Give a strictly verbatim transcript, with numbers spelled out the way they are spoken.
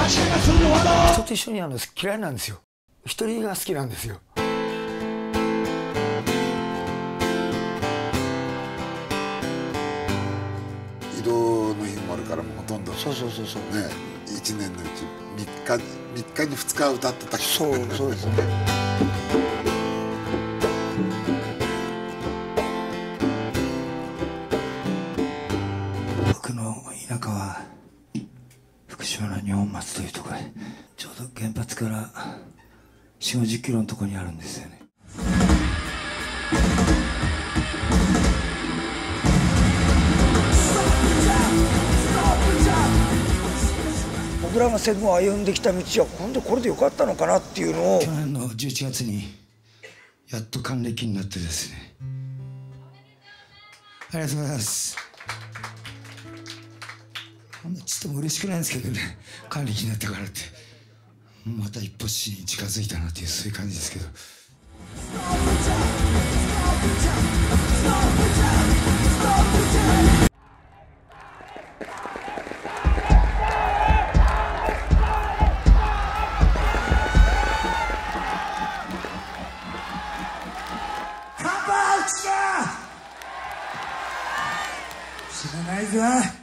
人と一緒にやるの嫌いなんですよ。一人が好きなんですよ。 移動の日もあるからもうほとんどそうそうそうそうね、いちねんのうちみっかみっかにふつか歌ってた。 そうそうですね。 僕の田舎は福島の二本松というところで、ちょうど原発からよんじゅう、ごじゅっキロのところにあるんですよね。 僕らが戦後歩んできた道は本当これでよかったのかなっていうのを、 去年のじゅういちがつにやっと還暦になってですね、ありがとうございます。ちょっと嬉しくないんですけどね、還暦になったからってまた一歩死に近づいたなっていう、そういう感じですけど。知らないぞ。